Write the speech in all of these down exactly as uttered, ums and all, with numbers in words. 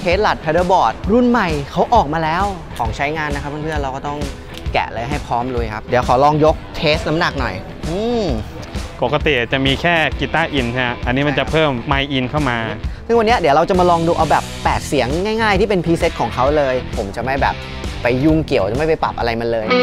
Headlat Paddleboard รุ่นใหม่เขาออกมาแล้วของใช้งานนะครับเพื่อนๆเราก็ต้องแกะเลยให้พร้อมลุยครับเดี๋ยวขอลองยกเทสน้ำหนักหน่อยอืมปกติจะมีแค่กีตาร์อินใช่ไหมอันนี้มันจะเพิ่มไมค์อินเข้ามาซึ่งวันนี้เดี๋ยวเราจะมาลองดูเอาแบบแปดเสียงง่ายๆที่เป็นพรีเซตของเขาเลยผมจะไม่แบบไปยุ่งเกี่ยวจะไม่ไปปรับอะไรมันเลย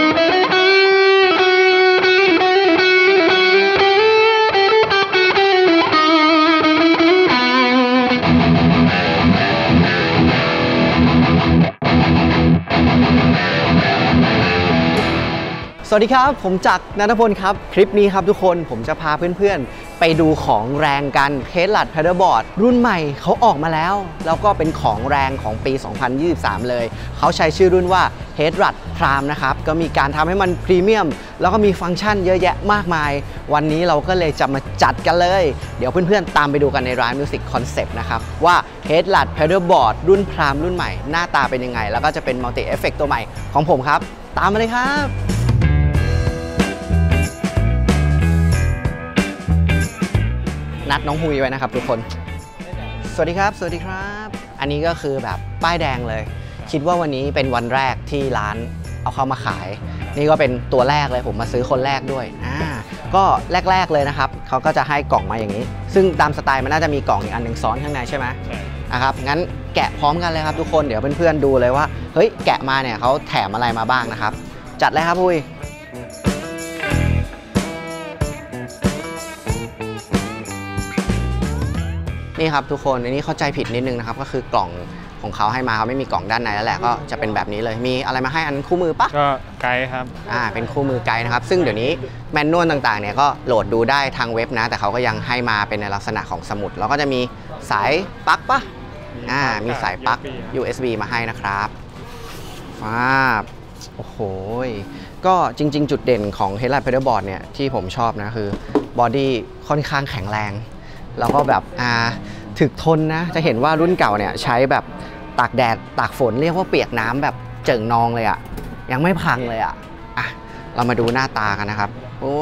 สวัสดีครับผมจักร ณัฐพลครับคลิปนี้ครับทุกคนผมจะพาเพื่อนๆไปดูของแรงกัน Headlat Paddleboard รุ่นใหม่เขาออกมาแล้วแล้วก็เป็นของแรงของปี สองพันยี่สิบสาม เลยเขาใช้ชื่อรุ่นว่า Headlat Prime นะครับก็มีการทำให้มันพรีเมียมแล้วก็มีฟังก์ชันเยอะแยะมากมายวันนี้เราก็เลยจะมาจัดกันเลยเดี๋ยวเพื่อนๆตามไปดูกันในร้าน Music Concept นะครับว่า Headlat Paddleboard รุ่น Prime รุ่นใหม่หน้าตาเป็นยังไงแล้วก็จะเป็น Multi Effect ตัวใหม่ของผมครับตามมาเลยครับนัดน้องฮุยไว้นะครับทุกคนสวัสดีครับสวัสดีครับอันนี้ก็คือแบบป้ายแดงเลยคิดว่าวันนี้เป็นวันแรกที่ร้านเอาเข้ามาขายนี่ก็เป็นตัวแรกเลยผมมาซื้อคนแรกด้วยอ่าก็แรกๆเลยนะครับเขาก็จะให้กล่องมาอย่างนี้ซึ่งตามสไตล์มันน่าจะมีกล่องอีกอันหนึ่งซ้อนข้างในใช่ไหมใช่นะครับงั้นแกะพร้อมกันเลยครับทุกคนเดี๋ยวเพื่อนๆดูเลยว่าเฮ้ยแกะมาเนี่ยเขาแถมอะไรมาบ้างนะครับจัดเลยครับฮุยนี่ครับทุกคนอันนี้เข้าใจผิดนิดนึงนะครับก็คือกล่องของเขาให้มาเขาไม่มีกล่องด้านในแล้วแหละก็จะเป็นแบบนี้เลยมีอะไรมาให้อันคู่มือปะก็ไกด์ครับอ่าเป็นคู่มือไกด์นะครับซึ่งเดี๋ยวนี้แมนนวลต่างๆเนี่ยก็โหลดดูได้ทางเว็บนะแต่เขาก็ยังให้มาเป็นในลักษณะของสมุดแล้วก็จะมีสายปลั๊กปะอ่ามีสายปลั๊ก ยู เอส บี มาให้นะครับฟ้าโอ้โหก็จริงๆจุดเด่นของ Headlat Paddleboard เนี่ยที่ผมชอบนะคือบอดี้ค่อนข้างแข็งแรงแล้วก็แบบอ่าถึกทนนะจะเห็นว่ารุ่นเก่าเนี่ยใช้แบบตากแดดตากฝนเรียกว่าเปียกน้ำแบบเจิ่งนองเลยอะยังไม่พังเลยอะอ่ะเรามาดูหน้าตากันนะครับโอ้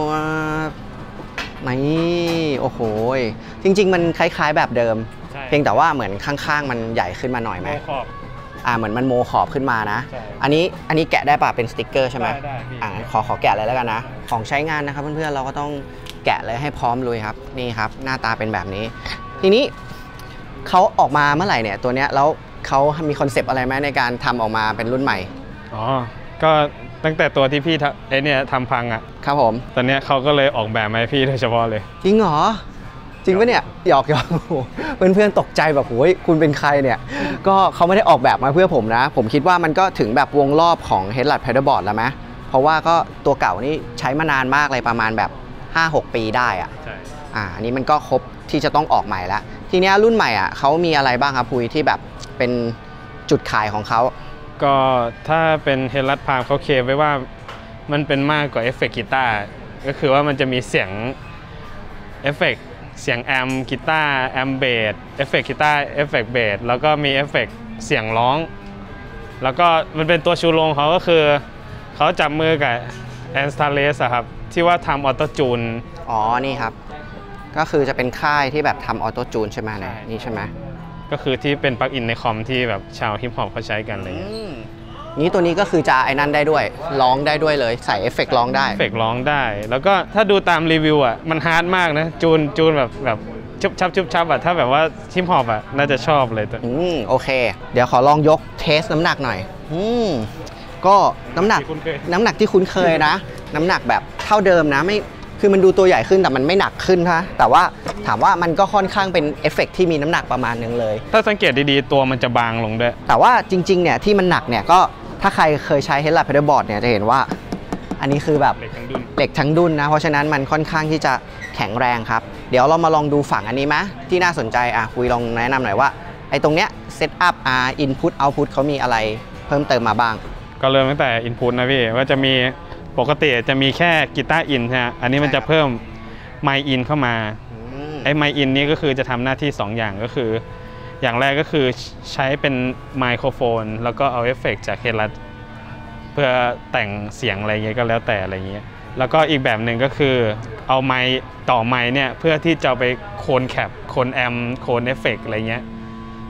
นี่โอ้โหจริงๆมันคล้ายๆแบบเดิมเพียงแต่ว่าเหมือนข้างๆมันใหญ่ขึ้นมาหน่อยไหมอ่าเหมือนมันโมขอบขึ้นมานะอันนี้อันนี้แกะได้ป่ะเป็นสติ๊กเกอร์ใช่ไหมอ่าขอขอแกะเลยแล้วกันนะของใช้งานนะครับเพื่อนๆเราก็ต้องแกะเลยให้พร้อมลุยครับนี่ครับหน้าตาเป็นแบบนี้ทีนี้เขาออกมาเมื่อไหร่เนี่ยตัวเนี้ยแล้วเขามีคอนเซปต์อะไรไหมในการทำออกมาเป็นรุ่นใหม่อ๋อก็ตั้งแต่ตัวที่พี่ไอเนี่ยทำพังอ่ะครับผมตอนเนี้ยเขาก็เลยออกแบบมาให้พี่โดยเฉพาะเลยจริงเหรอจริงปะเนี่ยหยอกหยอกเพื่อนเพื่อนตกใจแบบโอ้ยคุณเป็นใครเนี่ยก็เขาไม่ได้ออกแบบมาเพื่อผมนะผมคิดว่ามันก็ถึงแบบวงรอบของ Headlat Paddleboard แล้วไหมเพราะว่าก็ตัวเก่านี่ใช้มานานมากเลยประมาณแบบ ห้าหก ปีได้อ่ะใช่อ่าอันนี้มันก็ครบที่จะต้องออกใหม่แล้วทีนี้รุ่นใหม่อ่ะเขามีอะไรบ้างครับพุยที่แบบเป็นจุดขายของเขาก็ถ้าเป็น Headlat Prime เขาเคลมไว้ว่ามันเป็นมากกว่าเอฟเฟกต์กีตาร์ก็คือว่ามันจะมีเสียงเอฟเฟกต์เสียงแอมกีตาร์แอมเบสเอฟเฟกต์กีตาร์เอฟเฟกต์เบสแล้วก็มีเอฟเฟกต์เสียงร้องแล้วก็มันเป็นตัวชูโรงเขาก็คือเขาจับมือกับแอนสตาเลสครับที่ว่าทำออโต้จูนอ๋อนี่ครับก็คือจะเป็นค่ายที่แบบทำออโต้จูนใช่ไหมเนี่ยนี่ใช่ไหมก็คือที่เป็นปลั๊กอินในคอมที่แบบชาวฮิปฮอปเขาใช้กันเลยนี้ตัวนี้ก็คือจะไอ้นั่นได้ด้วยร้องได้ด้วยเลยใส่เอฟเฟกต์ร้องได้เอฟเฟกต์ร้องได้แล้วก็ถ้าดูตามรีวิวอ่ะมันฮาร์ดมากนะจูนจูนแบบแบบชุบชับชุบชับอ่ะถ้าแบบว่าฮิปฮอปอ่ะน่าจะชอบเลยตัวอืมโอเคเดี๋ยวขอลองยกเทสน้ำหนักหน่อยอืมก็น้ำหนักน้ำหนักที่คุ้นเคยนะน้ำหนักแบบเท่าเดิมนะไม่คือมันดูตัวใหญ่ขึ้นแต่มันไม่หนักขึ้นฮะแต่ว่าถามว่ามันก็ค่อนข้างเป็นเอฟเฟกที่มีน้ำหนักประมาณนึงเลยถ้าสังเกตดีๆตัวมันจะบางลงด้วยแต่ว่าจริงๆเนี่ยที่มันหนักเนี่ยก็ถ้าใครเคยใช้ Headlat Paddleboard เนี่ยจะเห็นว่าอันนี้คือแบบเหล็กทั้งดุนนะเพราะฉะนั้นมันค่อนข้างที่จะแข็งแรงครับเดี๋ยวเรามาลองดูฝั่งอันนี้ไหมที่น่าสนใจอ่ะคุยลองแนะนำหน่อยว่าไอ้ตรงเนี้ยเซตอัพอ่าอินพุตเอาพุตเขามีอะไรเพิ่มเติมมาบ้างก็เริ่มตั้งแต่อินพุตนะพี่ว่าจะมีปกติจะมีแค่กีตาร์อินใช่ไหมอันนี้มันจะเพิ่มไมค์อินเข้ามาไอ้ไมค์อินนี้ก็คือจะทำหน้าที่สองอย่างก็คืออย่างแรกก็คือใช้เป็นไมโครโฟนแล้วก็เอาเอฟเฟกต์จาก Headlat เพื่อแต่งเสียงอะไรเงี้ยก็แล้วแต่อะไรเงี้ยแล้วก็อีกแบบหนึ่งก็คือเอาไมค์ต่อไมค์เนี่ยเพื่อที่จะไปโคนแคปโคนแอมโคนเอฟเฟกต์อะไรเงี้ย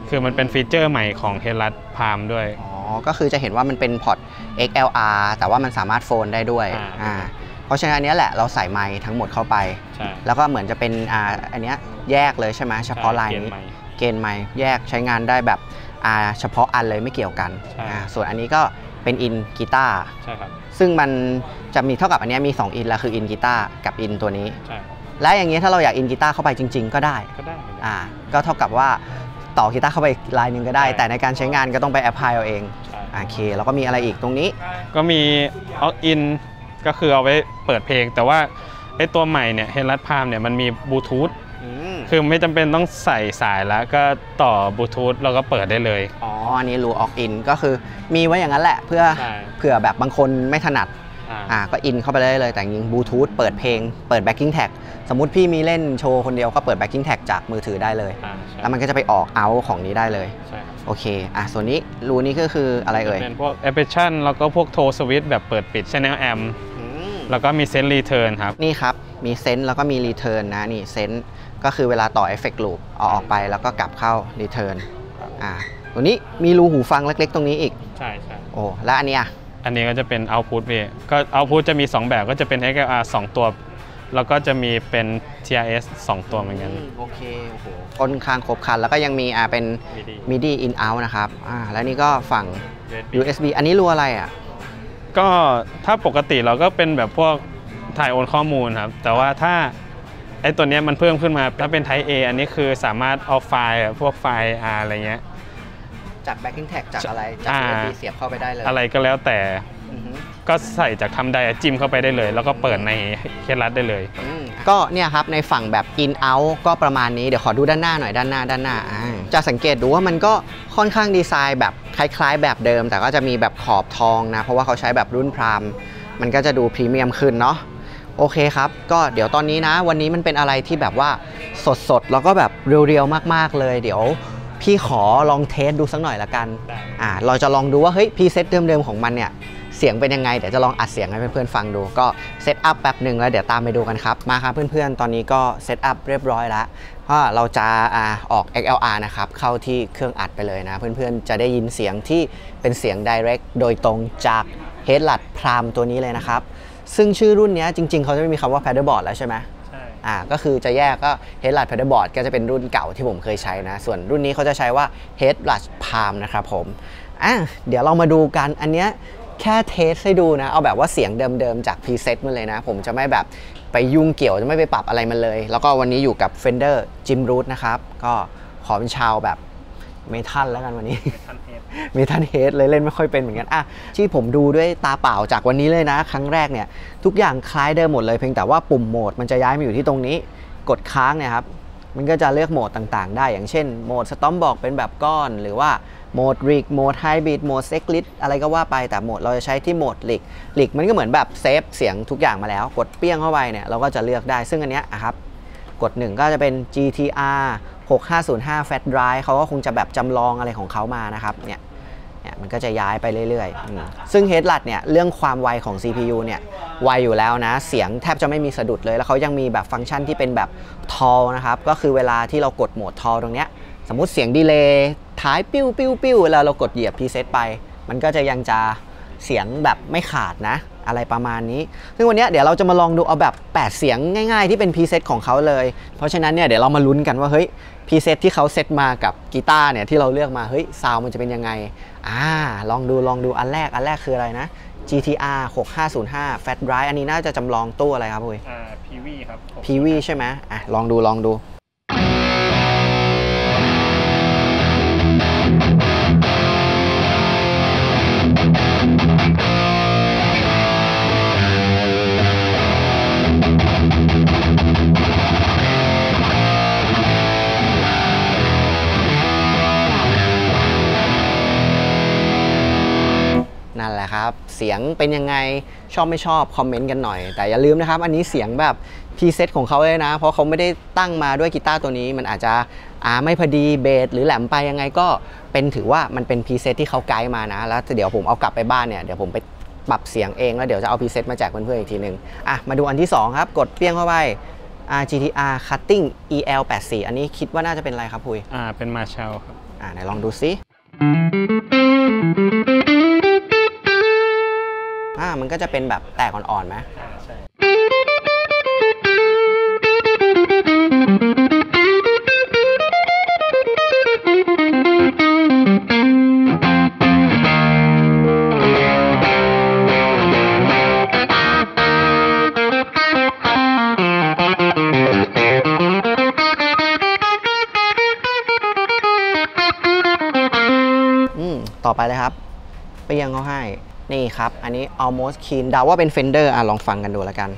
คือมันเป็นฟีเจอร์ใหม่ของ Hellat Palm ด้วยอ๋อก็คือจะเห็นว่ามันเป็นพอร์ต เอ็กซ์ แอล อาร์ แต่ว่ามันสามารถโฟนได้ด้วยอ่าเพราะฉะนั้นอันนี้แหละเราใส่ไมค์ทั้งหมดเข้าไปแล้วก็เหมือนจะเป็นอ่าอันเนี้ยแยกเลยใช่ไหมเฉพาะไลน์นี้เกณฑ์ไมค์แยกใช้งานได้แบบอ่าเฉพาะอันเลยไม่เกี่ยวกันอ่าส่วนอันนี้ก็เป็นอินกีตาร์ใช่ครับซึ่งมันจะมีเท่ากับอันนี้มีสองอินแล้วคืออินกีตาร์กับอินตัวนี้และอย่างนี้ถ้าเราอยากอินกีตาร์เข้าไปจริงๆก็ได้ก็ได้อ่าก็เท่ากับว่าต่อกีตาร์เข้าไปลายหนึ่งก็ได้แต่ในการใช้งานก็ต้องไปแอพพลายเอาเองโอเคแล้วก็มีอะไรอีกตรงนี้ก็มีเอาอินก็คือเอาไว้เปิดเพลงแต่ว่าไอ้ตัวใหม่เนี่ย Hellat Palm เนี่ยมันมีบลูทูธคือไม่จำเป็นต้องใส่สายแล้วก็ต่อบลูทูธเราก็เปิดได้เลยอ๋ออันนี้รูออกอินก็คือมีไว้อย่างนั้นแหละเพื่อเผื่อแบบบางคนไม่ถนัดอ่าก็อินเข้าไปได้เลยแต่ยิงบลูทูธเปิดเพลงเปิดแบ็คกิ้งแท็กสมมุติพี่มีเล่นโชว์คนเดียวก็เปิดแบ็คกิ้งแท็กจากมือถือได้เลยแล้วมันก็จะไปออกเอาของนี้ได้เลยโอเคอ่ะส่วนนี้รูนี้ก็คืออะไรเอ่ยเป็นพวกแอปเปิลชั่นแล้วก็พวกโทรสวิตช์แบบเปิดปิด Channel Amp แล้วก็มีเซนต์รีเทิร์นครับนี่ครับมีเซนต์แล้วก็มีรีเทิร์นนะนี่เซนต์ก็คือเวลาต่อเอฟเฟกต์ลูปเอาออกไปแล้วก็กลับเข้ารีเทิร์นอ่าตัวนี้มีรูหูฟังเล็กๆตรงนี้อีกใช่ใช่โอ้แล้วอันนี้อ่ะอันนี้ก็จะเป็น output พี่ก็ output จะมีสองแบบก็จะเป็น เอ็กซ์ แอล อาร์ สองตัวแล้วก็จะมีเป็น ที อาร์ เอส สองตัวเหมือนกันโอเคโอ้โหค่อนข้างครบครันแล้วก็ยังมีอ่าเป็น มิดี in out นะครับอ่าแล้วนี่ก็ฝั่ง ยู เอส บี อันนี้รูอะไรอ่ะก็ถ้าปกติเราก็เป็นแบบพวกถ่ายโอนข้อมูลครับแต่ว่าถ้าไอ้ตัวนี้มันเพิ่มขึ้นมาถ้าเป็น Type A อันนี้คือสามารถเอาไฟล์พวกไฟล์ R อะไรเงี้ยจาก backing tag จากอะไรจาก ยู เอส บี เสียบเข้าไปได้เลยอะไรก็แล้วแต่ก็ใส่จากทำไดอะจิ้มเข้าไปได้เลยแล้วก็เปิดในHellatได้เลยก็เนี่ยครับในฝั่งแบบ in out ก็ประมาณนี้เดี๋ยวขอดูด้านหน้าหน่อยด้านหน้าด้านหน้าจะสังเกตดูว่ามันก็ค่อนข้างดีไซน์แบบคล้ายๆแบบเดิมแต่ก็จะมีแบบขอบทองนะเพราะว่าเขาใช้แบบรุ่นพรามมันก็จะดูพรีเมียมขึ้นเนาะโอเคครับก็เดี๋ยวตอนนี้นะวันนี้มันเป็นอะไรที่แบบว่าสดๆแล้วก็แบบเรียวๆมากๆเลยเดี๋ยวพี่ขอลองเทสดูสักหน่อยละกันอ่าเราจะลองดูว่าเฮ้ยพรีเซตเดิมๆของมันเนี่ยเสียงเป็นยังไงเดี๋ยวจะลองอัดเสียงให้เพื่อนๆฟังดูก็เซตอัพแป๊บหนึ่งแล้วเดี๋ยวตามไปดูกันครับมาครับเพื่อนๆตอนนี้ก็เซตอัพเรียบร้อยแล้วเพราะเราจะอ่าออก เอ็กซ์ แอล อาร์ นะครับเข้าที่เครื่องอัดไปเลยนะเพื่อนๆจะได้ยินเสียงที่เป็นเสียง Direct โดยตรงจาก Hellat Palm ตัวนี้เลยนะครับซึ่งชื่อรุ่นนี้จริงๆเขาจะไม่มีคำว่า Paddleboard แล้วใช่ไหมใช่อ่าก็คือจะแยกก็ Hellat Paddleboard ก็จะเป็นรุ่นเก่าที่ผมเคยใช้นะส่วนรุ่นนี้เขาจะใช้ว่า Hellat Palm นะครับผมอ่ะเดี๋ยวเรามาดูกันอันเนี้ยแค่เทสให้ดูนะเอาแบบว่าเสียงเดิมๆจากพรีเซตมันเลยนะผมจะไม่แบบไปยุ่งเกี่ยวจะไม่ไปปรับอะไรมันเลยแล้วก็วันนี้อยู่กับ Fender Jim Root นะครับก็ขอเป็นชาวแบบเมทัลแล้วกันวันนี้เมทัลเฮดเลยเล่นไม่ค่อยเป็นเหมือนกันอ่ะที่ผมดูด้วยตาเปล่าจากวันนี้เลยนะครั้งแรกเนี่ยทุกอย่างคล้ายเดิมหมดเลยเพียงแต่ว่าปุ่มโหมดมันจะย้ายมาอยู่ที่ตรงนี้กดค้างเนี่ยครับมันก็จะเลือกโหมดต่างๆได้อย่างเช่นโหมดสตอมบอกเป็นแบบก้อนหรือว่าโหมดริกโหมดไฮบริดโหมดเซ็กลิตอะไรก็ว่าไปแต่โหมดเราจะใช้ที่โหมดริกริกมันก็เหมือนแบบเซฟเสียงทุกอย่างมาแล้วกดเปี้ยงเข้าไปเนี่ยเราก็จะเลือกได้ซึ่งอันเนี้ยครับกดหนึ่งก็จะเป็น จี ที อาร์ หกห้าศูนย์ห้า Fat Drive เขาก็คงจะแบบจำลองอะไรของเขามานะครับเนี่ยเนี่ยมันก็จะย้ายไปเรื่อยๆซึ่ง Hellat เนี่ยเรื่องความไวของ ซี พี ยู เนี่ยไวอยู่แล้วนะเสียงแทบจะไม่มีสะดุดเลยแล้วเขายังมีแบบฟังก์ชันที่เป็นแบบ Tall นะครับก็คือเวลาที่เรากดโหมด Tall ตรงเนี้ยสมมุติเสียงดีเลย์ท้ายปิ้วปิ้วปิ้วเวลาเรากดเหยียบพรีเซตไปมันก็จะยังจะเสียงแบบไม่ขาดนะอะไรประมาณนี้ซึ่งวันนี้เดี๋ยวเราจะมาลองดูเอาแบบแปดเสียงง่ายๆที่เป็นพรีเซตของเขาเลยเพราะฉะนั้นเนี่ยเดี๋ยวเรามาลุ้นกันว่าเฮ้ยพรีเซตที่เขาเซตมากับกีตาร์เนี่ยที่เราเลือกมาเฮ้ยซาวมันจะเป็นยังไงอ่าลองดูลองดูอันแรกอันแรกคืออะไรนะ จี ที อาร์ หกห้าศูนย์ห้า Fat Drive อันนี้น่าจะจำลองตู้อะไรครับพุ้ยอ่า พี วี ครับพี วี ใช่ไหมอ่ะลองดูลองดูนั่นแหละครับเสียงเป็นยังไงชอบไม่ชอบคอมเมนต์กันหน่อยแต่อย่าลืมนะครับอันนี้เสียงแบบพรีเซตของเขาเลยนะเพราะเขาไม่ได้ตั้งมาด้วยกีตาร์ตัวนี้มันอาจจะอ่าไม่พอดีเบสหรือแหลมไปยังไงก็เป็นถือว่ามันเป็นพรีเซตที่เขาไกด์มานะแล้วเดี๋ยวผมเอากลับไปบ้านเนี่ยเดี๋ยวผมไปปรับเสียงเองแล้วเดี๋ยวจะเอาพรีเซตมาแจกเพื่อนๆอีกทีนึงอ่ะมาดูอันที่สองครับกดเปี้ยงเข้าไป จี ที อาร์ Cutting อี แอล แปดสิบสี่ อันนี้คิดว่าน่าจะเป็นอะไรครับพุยอ่าเป็น Marshall ครับอ่าไหนลองดูซิอ่ามันก็จะเป็นแบบแตกอ่อนๆไหมใช่ต่อไปเลยครับเปียงเขาให้นี่ครับอันนี้ almost clean เดาว่าเป็น Fender อ่ะลองฟังกันดูแล้วกัน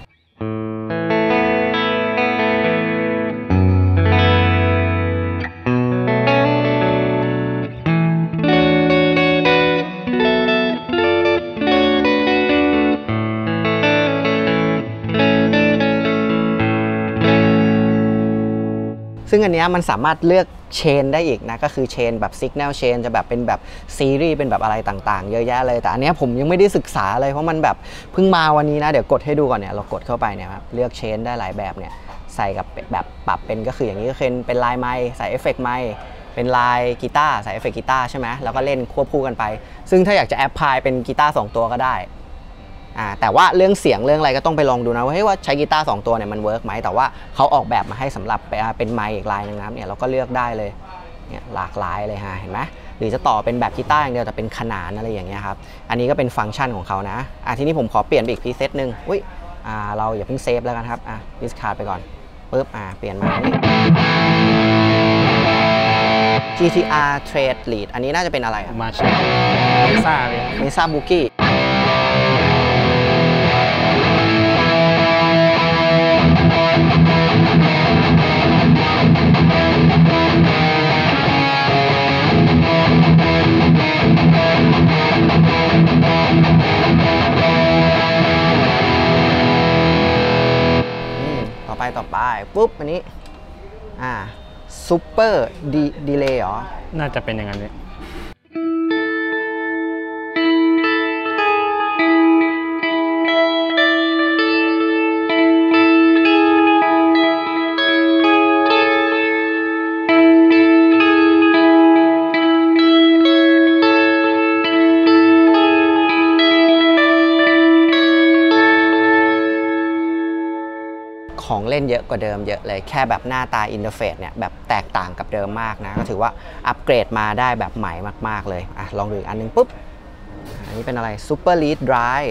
ซึ่งอันนี้มันสามารถเลือกเชนได้อีกนะก็คือเชนแบบ Signal Chain จะแบบเป็นแบบซีรีส์เป็นแบบอะไรต่างๆเยอะแยะเลยแต่อันนี้ผมยังไม่ได้ศึกษาเลยเพราะมันแบบเพิ่งมาวันนี้นะเดี๋ยวกดให้ดูก่อนเนี่ยเรากดเข้าไปเนี่ยครับเลือกเชนได้หลายแบบเนี่ยใส่กับแบบปรับเป็นก็คืออย่างนี้ก็คือเป็นลายไม้ใส่เอฟเฟกต์ไม้เป็นลายกีตาร์ใส่เอฟเฟกต์กีตาร์ใช่ไหมแล้วก็เล่นควบคู่กันไปซึ่งถ้าอยากจะแอปพลายเป็นกีตาร์สองตัวก็ได้อ่าแต่ว่าเรื่องเสียงเรื่องอะไรก็ต้องไปลองดูนะว่าเฮ้ยว่าใช้กีตาร์สองตัวเนี่ยมันเวิร์กไหมแต่ว่าเขาออกแบบมาให้สำหรับเป็นไมค์อีกลายนึงนะเนี่ยเราก็เลือกได้เลยเนี่ยหลากหลายเลยฮะเห็นไหมหรือจะต่อเป็นแบบกีตาร์อย่างเดียวแต่เป็นขนานอะไรอย่างเงี้ยครับอันนี้ก็เป็นฟังก์ชันของเขานะอ่ะทีนี้ผมขอเปลี่ยนไปอีกพรีเซตหนึ่งอุ้ยอ่าเราอย่าเพิ่งเซฟแล้วกันครับอ่ะดิสคาร์ดไปก่อนปึ๊บอ่าเปลี่ยนมานี่ จี ที อาร์ Trade Lead อันนี้น่าจะเป็นอะไรมาเชเมซ่าเลยเมซ่าบุกี้ต่อไปต่อไปปุ๊บอันนี้อ่าซูเปอร์ดีดีเลย์เหรอน่าจะเป็นอย่างนั้นเลยของเล่นเยอะกว่าเดิมเยอะเลยแค่แบบหน้าตาอินเทอร์เฟซเนี่ยแบบแตกต่างกับเดิมมากนะก็ถือว่าอัปเกรดมาได้แบบใหม่มากๆเลยอ่ะลองดูอีกอันนึงปุ๊บอันนี้เป็นอะไร Super Lead Drive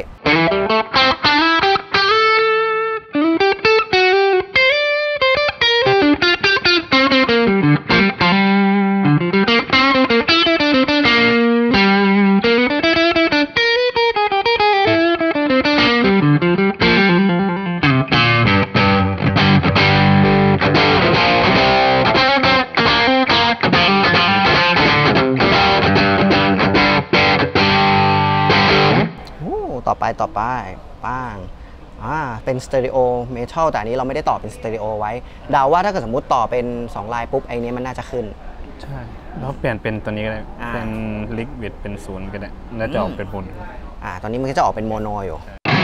ต่อไปต่อไปป้างอ่าเป็นสเตอริโอเมทัลแต่อันนี้เราไม่ได้ต่อเป็นสเตอริโอไว้เดาว่าถ้าเกิดสมมติต่อเป็นสองลายปุ๊บไอ้นี้มันน่าจะขึ้นใช่แล้วเปลี่ยนเป็นตัวนี้ก็ได้เป็นลิกวิดเป็นศูนย์ก็ได้น่าจะออกเป็นโมโนอ่าตอนนี้มันก็จะออกเป็นโมโนอยู่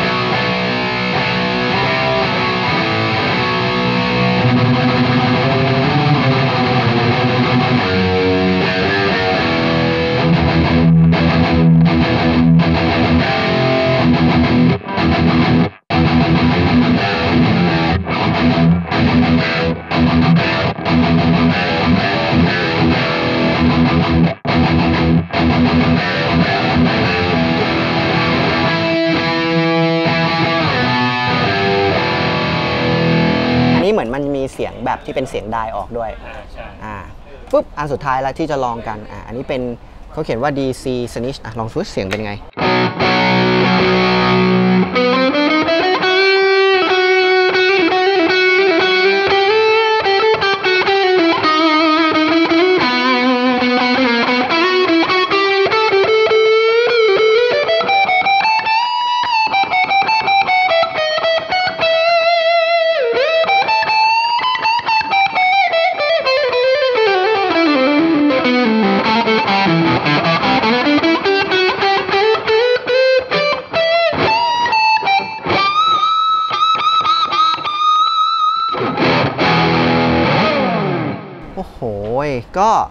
เหมือนมันมีเสียงแบบที่เป็นเสียงไดออกด้วยอ่าปุ๊บอันสุดท้ายแล้วที่จะลองกันอ่าอันนี้เป็นเขาเขียนว่า ดี ซี Snitch อ่ะลองดูเสียงเป็นไงโอ้โหก็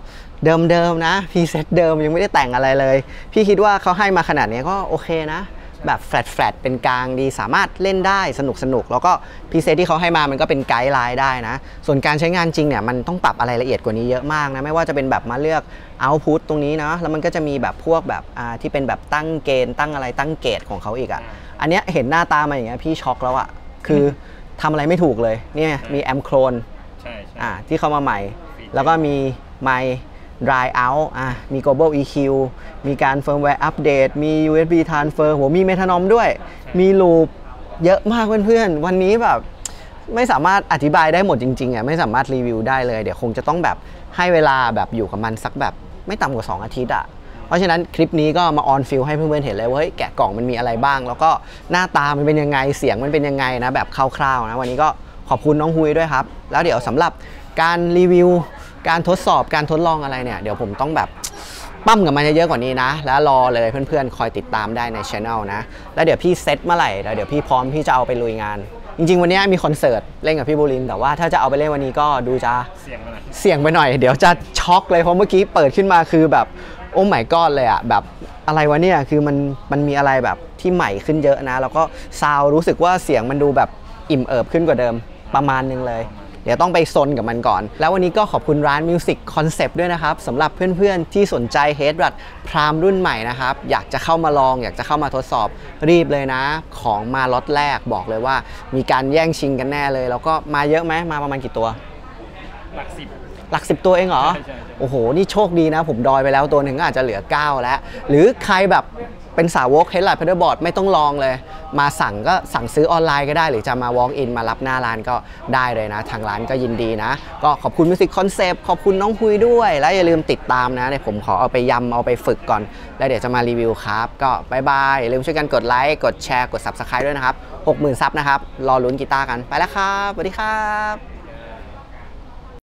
เดิมๆนะพรีเซตเดิมยังไม่ได้แต่งอะไรเลยพี่คิดว่าเขาให้มาขนาดนี้ก็โอเคนะแบบแฟลตๆเป็นกลางดีสามารถเล่นได้สนุกๆแล้วก็พรีเซตที่เขาให้มามันก็เป็นไกด์ไลน์ได้นะส่วนการใช้งานจริงเนี่ยมันต้องปรับอะไรละเอียดกว่านี้เยอะมากนะไม่ว่าจะเป็นแบบมาเลือกเอาต์พุตตรงนี้นะแล้วมันก็จะมีแบบพวกแบบอ่าที่เป็นแบบตั้งเกณฑ์ตั้งอะไรตั้งเกรดของเขาอีกอ่ะอันเนี้ยเห็นหน้าตามาอย่างเงี้ยพี่ช็อกแล้วอ่ะคือทำอะไรไม่ถูกเลยเนี่ยมีแอมโครนใช่อ่าที่เข้ามาใหม่แล้วก็มีไมค์ dry out อ่ะมี global อี คิว มีการ firmware update มี ยู เอส บี transfer โหมี metronome ด้วยมี loop เยอะมากเพื่อนๆวันนี้แบบไม่สามารถอธิบายได้หมดจริงๆอ่ะไม่สามารถรีวิวได้เลยเดี๋ยวคงจะต้องแบบให้เวลาแบบอยู่กับมันสักแบบไม่ต่ำกว่าสองอาทิตย์อ่ะเพราะฉะนั้นคลิปนี้ก็มาออนฟิลให้เพื่อนๆเห็นเลยว่าเฮ้ยแกะกล่องมันมีอะไรบ้างแล้วก็หน้าตามันเป็นยังไงเสียงมันเป็นยังไงนะแบบคร่าวๆนะวันนี้ก็ขอบคุณน้องฮุยด้วยครับแล้วเดี๋ยวสำหรับการรีวิวการทดสอบการทดลองอะไรเนี่ยเดี๋ยวผมต้องแบบปั้มกับมันเยอะกว่านี้นะแล้วรอเลยเพื่อนๆคอยติดตามได้ในช่องนะแล้วเดี๋ยวพี่เซตเมื่อไหร่แล้วเดี๋ยวพี่พร้อมพี่จะเอาไปลุยงานจริงๆวันนี้มีคอนเสิร์ตเล่นกับพี่บุรินทร์แต่ว่าถ้าจะเอาไปเล่นวันนี้ก็ดูจะเสี่ยงไปหน่อยเสี่ยงไปหน่อยเดี๋ยวจะช็อกเลยเพราะเมื่อกี้เปิดขึ้นมาคือแบบโอ้my godเลยอะแบบอะไรวะเนี่ยคือมันมันมีอะไรแบบที่ใหม่ขึ้นเยอะนะแล้วก็ซาวรู้สึกว่าเสียงมันดูแบบอิ่มเอิบขึ้นกว่าเดิมประมาณนึงเลยเดี๋ยวต้องไปซนกับมันก่อนแล้ววันนี้ก็ขอบคุณร้าน Music Concept ด้วยนะครับสำหรับเพื่อนๆที่สนใจ Headrush Prime รุ่นใหม่นะครับอยากจะเข้ามาลองอยากจะเข้ามาทดสอบรีบเลยนะของมาล็อตแรกบอกเลยว่ามีการแย่งชิงกันแน่เลยแล้วก็มาเยอะไหมมาประมาณกี่ตัวหลักสิบหลักสิบตัวเองเหรอโอ้โหนี่โชคดีนะผมดอยไปแล้วตัวหนึ่งก็อาจจะเหลือเก้าแล้วหรือใครแบบเป็นสาวก Headrush Pedalboard ไม่ต้องลองเลยมาสั่งก็สั่งซื้อออนไลน์ก็ได้หรือจะมา walk in มารับหน้าร้านก็ได้เลยนะทางร้านก็ยินดีนะก็ขอบคุณ Music Concept ขอบคุณน้องคุยด้วยแล้วอย่าลืมติดตามนะเดี๋ยวผมขอเอาไปยำเอาไปฝึกก่อนแล้วเดี๋ยวจะมารีวิวครับก็บายบายอย่าลืมช่วยกันกดไลค์กดแชร์กด Subscribe ด้วยนะครับ หกหมื่น ซับนะครับรอลุ้นกีตาร์กันไปแล้วครับสวัสดีครับ